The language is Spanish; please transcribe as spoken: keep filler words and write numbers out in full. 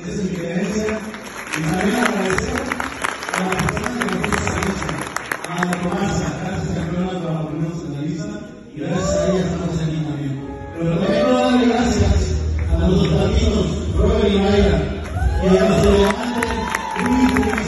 Esa es mi creencia. Y también agradecer a la persona que nos hizo esa lucha, a Tomasa, gracias campeona por la opinión centralista, y gracias a ella estamos aquí también. Pero también quiero darle gracias a nuestros latinos, Robert y Mayra, y a nuestro delante, Luis.